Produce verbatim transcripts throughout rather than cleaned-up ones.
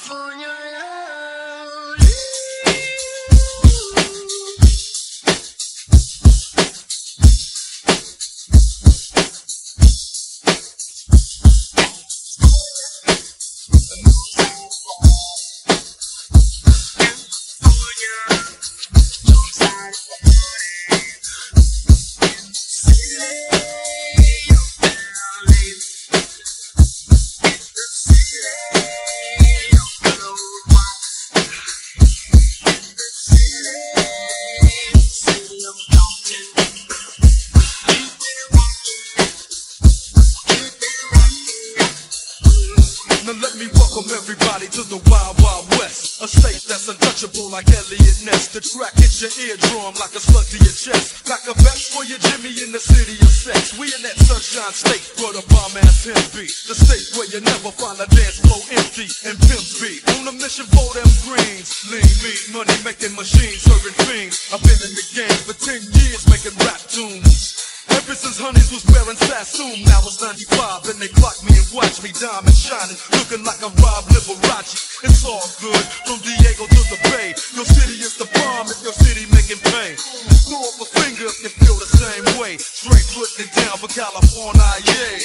The track hits your eardrum like a slug to your chest. Like a vest for your Jimmy in the city of sex. We in that sunshine state where the bomb ass him be. The state where you never find a dance floor empty and pimps be. On a mission for them greens. Lean, mean, money making machines, serving fiends. I've been in the game for ten years making rap tunes. Ever since Honeys was wearing Sassoon, now it's ninety-five and they clock me and watch me diamond shining, looking like a Rob Liberace. It's all good, from Diego to the Bay. Your city is the bomb if your city making pain. Throw up a finger if you feel the same way. Straight putting it down for California, yeah.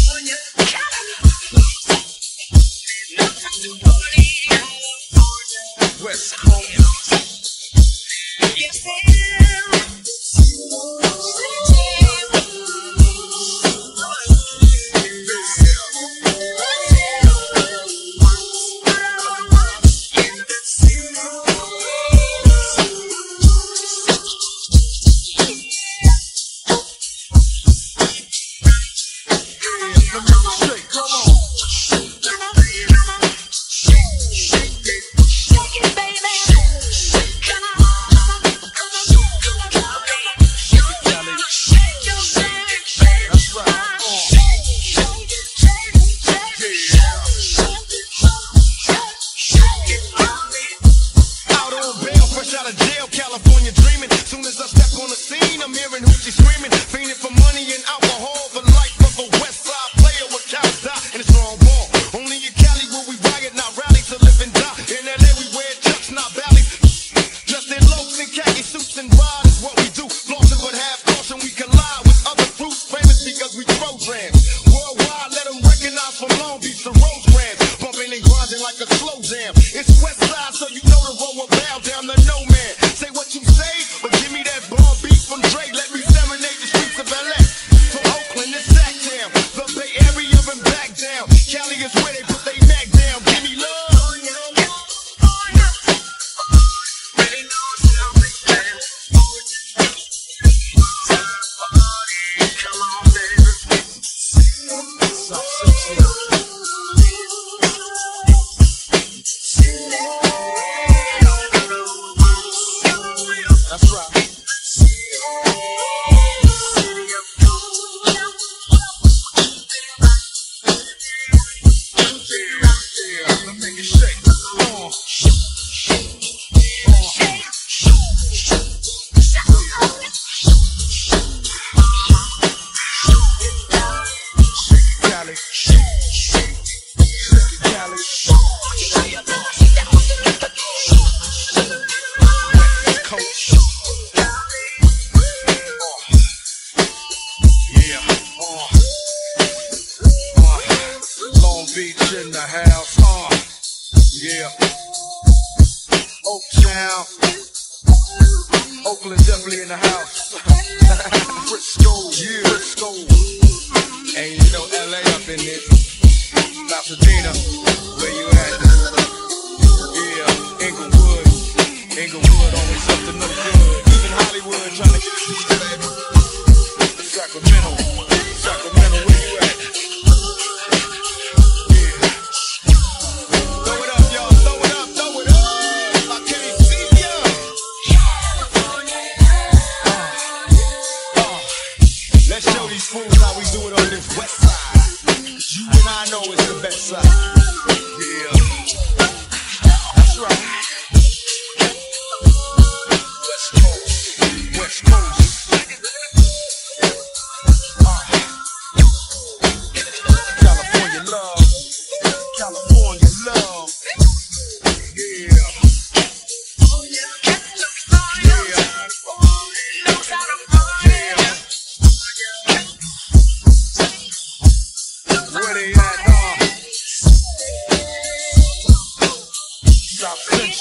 West Coast.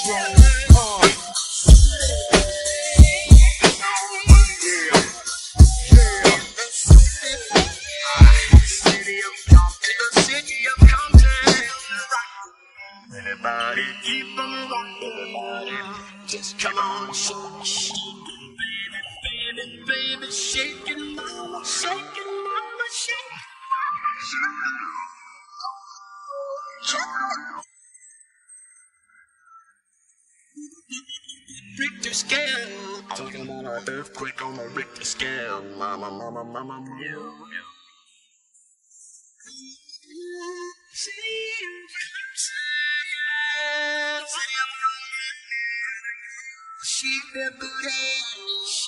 Uh. Anybody keep them rocking? Just come on, shake, baby, baby, baby, shaking, mama, shaking, mama, shake. Richter scale, talking about an earthquake on the Richter scale, mama, mama, mama, mama. She the booty,